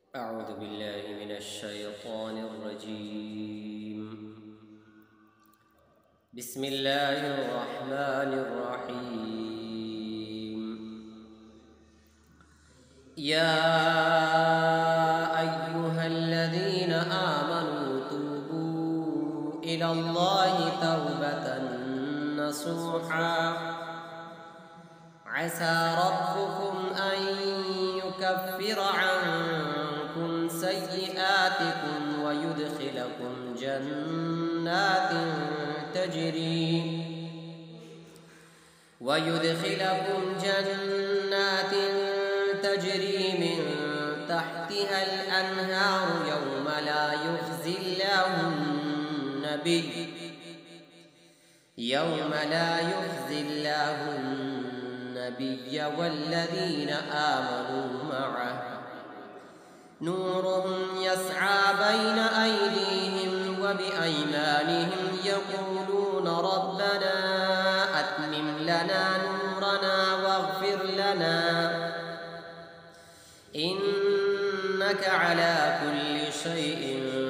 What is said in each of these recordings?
أعوذ بالله من الشيطان الرجيم. بسم الله الرحمن الرحيم. يا أيها الذين آمنوا توبوا إلى الله توبة نصوحا عسى ربكم أن يكفر عنكم سيئاتكم ويدخلكم جنات تجري من تحتها الأنهار يوم لا يخزي الله النبي والذين آمنوا معه نورهم يسعى بين أيديهم وبأيمانهم يقولون ربنا أتمم لنا نورنا واغفر لنا إنك على كل شيء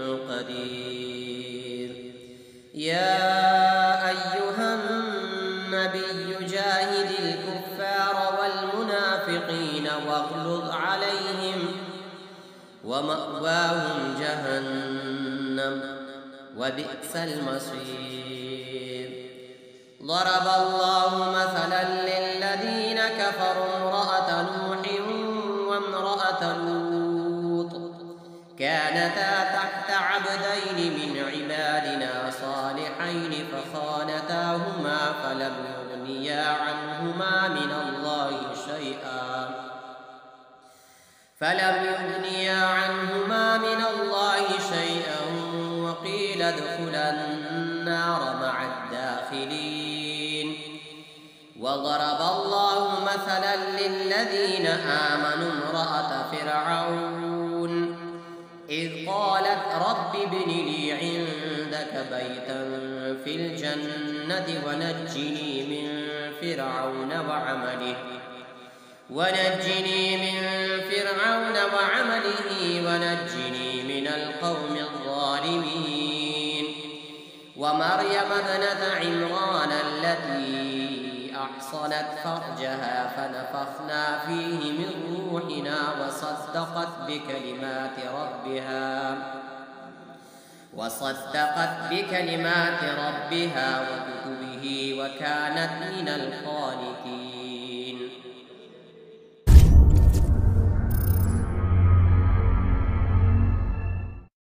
قدير. يا أيها النبي جاهد الكفار والمنافقين واغلظ عليهم ومأواهم جهنم وبئس المصير. ضرب الله مثلا للذين كفروا امرأة نوح وامرأة لوط كانتا تحت عبدين من عبادنا صالحين فخانتاهما فلم يغنيا عنهما من الله شيئا وقيل ادخلا النار مع الداخلين. وضرب الله مثلا للذين آمنوا امرأة فرعون إذ قالت رب ابن لي عندك بيتا في الجنة ونجني من فرعون وعمله ونجني من القوم الظالمين. ومريم ابنة عمران التي أحصنت فرجها فنفخنا فيه من روحنا وصدقت بكلمات ربها وكتبه وكانت من القانتين.